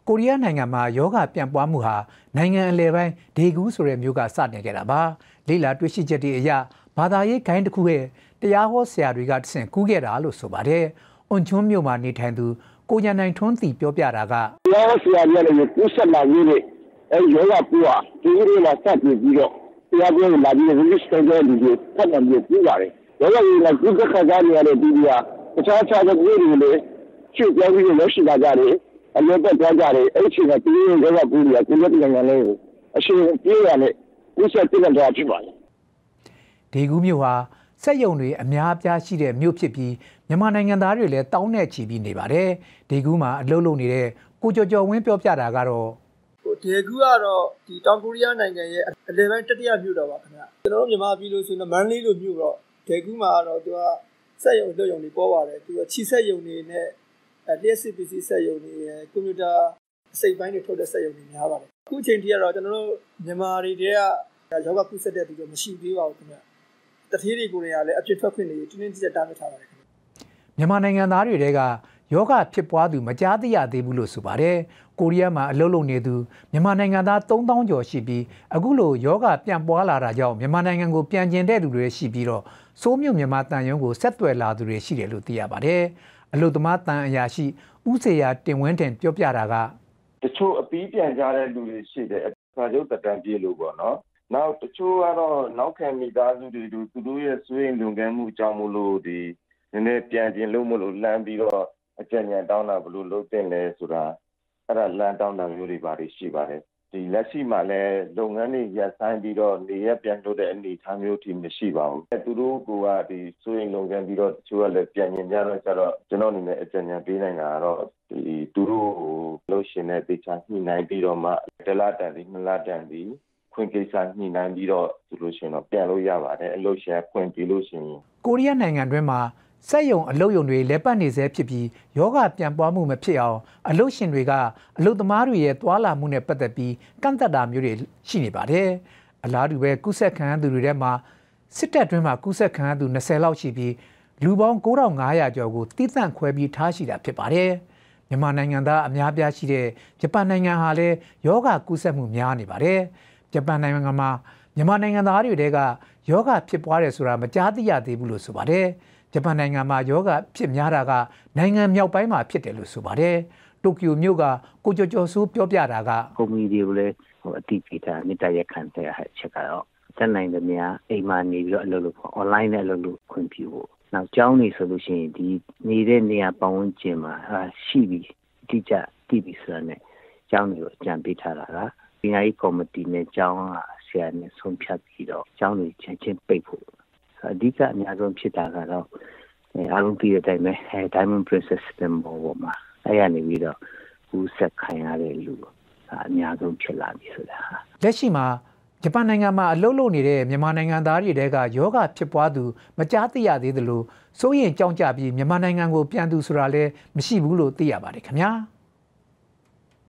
ကိုရီးယားနိုင်ငံမှာယောဂပြန့်ပွားမှုဟာနိုင်ငံအလယ်ပိုင်းဒေဂူးဆိုတဲ့မြို့ကစတင်ခဲ့တာပါလိလာတွေ့ရှိချက်တွေအရဘာသာရေးဂိုင်းတစ်ခုရဲ့တရားဟောဆရာတွေကတဆင့်ကူးခဲ့တာလို့ဆိုပါတယ်။အွန်ချွန်းမြို့မှာနေထိုင်သူကိုရန်နိုင်ထွန်းစီပြောပြတာကတရားဟောဆရာတွေလည်းကူးဆက်လာပြီးယောဂပူဟာဒီလိုလာစတင်ပြီးတော့တရားပြောလာပြီးဝိသစတဲ့လူတွေဖတ်နေပြီးပါတယ်။ယောဂကြီးကကူးဆက်ခါကြရတဲ့ဒီကတခြားတဲ့ပြည်တွေလည်းချွတ်ပြောင်းပြီးရောက်ရှိလာကြတယ်အလို့တော့ကြတယ်အဲ့ဒီကပြည်ရဲ့ယောဂပူတွေကကိုယ့်နိုင်ငံလေးကိုအရှိန်ပြေးရတဲ့ကူးဆက်တင်တာဖြစ်ပါတယ်။ဒေဂူးမြို့ဟာစက်ရုံတွေအများအပြားရှိတဲ့မြို့ဖြစ်ပြီးမြန်မာနိုင်ငံသားတွေလည်းတောင်းနဲ့ချီပြီးနေပါတယ်။ဒေဂူးမှာအလုပ်လုပ်နေတဲ့ကိုကျော်ဝင်းပြောပြတာကတော့ဒေဂူးကတော့ဒီတောင်ကိုရီးယားနိုင်ငံရဲ့အလယ်ပိုင်းတတိယမြို့တော်ပါခင်ဗျာကျွန်တော်တို့မြန်မာပြည်လို့ဆိုရင်မန္တလေးလိုမြို့တော့ဒေဂူးမှာတော့သူကစက်ရုံလုပ်ရုံတွေပေါ်ပါတယ်သူကချီစက်ရုံတွေနဲ့လျှက်စစ်ပစ္စည်းစက်ရုံတွေကွန်ပျူတာအစိပ်ပိုင်းတွေထုတ်တဲ့စက်ရုံတွေများပါတယ်အခုချိန်ထိကတော့ကျွန်တော်တို့မြန်မာတွေကယောဂကုသတဲ့သူတွေမရှိသေးပါဘူးခင်ဗျာတတိယတွေကိုလည်းအပြစ်ထွက်ခွင့်တွေတင်းတင်းကြပ်ကြပ်တားမြစ်ထားပါတယ်ခင်ဗျမြန်မာနိုင်ငံသားတွေကယောဂဖြစ်ပွားသူမကြားသိရသေးဘူးလို့ဆိုပါတယ်ကိုရီးယားမှာအလုပ်လုပ်နေသူမြန်မာနိုင်ငံသား3000ကျော်ရှိပြီးအခုလိုယောဂပြန့်ပွားလာတာကြောင့်မြန်မာနိုင်ငံကိုပြန်ကျင်တဲ့သူတွေရှိပြီးတော့စိုးမြို့မြန်မာတန်ရုံးကိုဆက်သွယ်လာသူတွေရှိတယ်လို့သိရပါတယ်အလို့သမားတန်အရာရှိဦးစေရတင်ဝင်းတင်ပြောပြတာကတချို့အပီးပြန်ကြတဲ့လူတွေရှိတယ်စာချုပ်တက်တန်းပြေးလို့ပေါ့နော်နောက်တချို့ကတော့နောက်ခံမိသားစုတွေသူတို့ရဲ့ဆွေးလွန်ကဲမှုအကြောင်းမလို့ဒီနည်းနည်းပြန်ကျင်လို့မလို့လှမ်းပြီးတော့အကြံဉာဏ်တောင်းတာဘယ်လိုလုပ်တင်လဲဆိုတာအဲ့ဒါလမ်းတောင်းတာမျိုးတွေပါရှိပါတယ်ဒီလက်ရှိမှာလည်းလုပ်ငန်းတွေရပ်ဆိုင်းပြီးတော့နေရပြန်လို့တဲ့အနေအထားမျိုးထိမရှိပါဘူးသူတို့ကဒီဆွေးလွန်ကဲပြီးတော့တချို့ကလည်းပြန်ကျင်ကြတော့ကျွန်တော်အနေနဲ့အကြံဉာဏ်ပေးနိုင်တာကတော့ဒီသူတို့လှုပ်ရှင်တဲ့တေချာညှိနှိုင်းပြီးတော့မှတလတန်ဒီ2လတန်ဒီခွင့်ကိစ္စညှိနှိုင်းပြီးတော့သူလို့ရှင်တော့ပြန်လို့ရပါတယ်အလုပ်ရှင်ခွင့်ပြီးလို့ရှင်ကိုရီးယားနိုင်ငံတွင်းမှာစက်ရုံအလုပ်ရုံတွေလက်ပတ်နေစေဖြစ်ပြီးယောဂပြန်ပွားမှုမဖြစ်အောင်အလုပ်ရှင်တွေကအလုပ်သမားတွေရဲ့သွာလာမှုနဲ့ပတ်သက်ပြီးကန့်သက်တာမျိုးတွေရှိနေပါတယ်အလားတူပဲကုသခံသူတွေထဲမှာစစ်တပ်တွင်းမှာကုသခံသူ20လောက်ရှိပြီးလူပေါင်း9500ကျော်ကိုတိသန့်ခွဲပြီးထားရှိတာဖြစ်ပါတယ်မြန်မာနိုင်ငံသားအများပြားရှိတဲ့ဂျပန်နိုင်ငံဟာလည်းယောဂကုသမှုများနေပါတယ်ဂျပန်နိုင်ငံမှာမြန်မာနိုင်ငံသားတွေကယောဂဖြစ်ပွားတယ်ဆိုတာမကြားသိရသေးဘူးလို့ဆိုပါတယ်ဂျပန်နိုင်ငံမှာယောဂဖြစ်များတာကနိုင်ငံမြောက်ပိုင်းမှာဖြစ်တယ်လို့ဆိုပါတယ်တိုကျိုမြို့ကကိုကျော်စိုးပြောပြတာကကုမ္ပဏီတွေကိုလည်းအတိအကျမြစ်တရခံတဲ့ချက်ကတော့တန်နိုင်သမျှအိမ်မှာနေပြီးတော့အလုပ်လုပ်ဖို့ online နဲ့အလုပ်လုပ်ခွင့်ပြုဖို့နောက်ကျောင်းနေဆိုလို့ရှိရင်ဒီနေတဲ့နေရာပတ်ဝန်းကျင်မှာရှိပြီးအတိအကျတည်ပြီးဆိုတာနဲ့ကျောင်းတွေကိုအကြံပေးထားတာကပညာရေးကော်မတီနဲ့ကျောင်းဆရာနဲ့ဆုံးဖြတ်ပြီးတော့ကျောင်းတွေချင်းပိတ်ဖို့အဓိကအများဆုံးဖြစ်တာကတော့အားလုံးသိတဲ့အတိုင်းပဲ Diamond Princess System ပေါ်မှာအဲ့ရနေပြီးတော့ဦးဆက်ခံရတဲ့လူအများဆုံးဖြစ်လာပြီဆိုတာလက်ရှိမှာဂျပန်နိုင်ငံမှာအလုပ်လုပ်နေတဲ့မြန်မာနိုင်ငံသားတွေတဲကယောဂဖြစ်ပွားသူမကြားသိရသေးသလိုစိုးရင်ကြောက်ကြပြီးမြန်မာနိုင်ငံကိုပြန်သူဆိုတာလည်းမရှိဘူးလို့သိရပါတယ်ခင်ဗျာ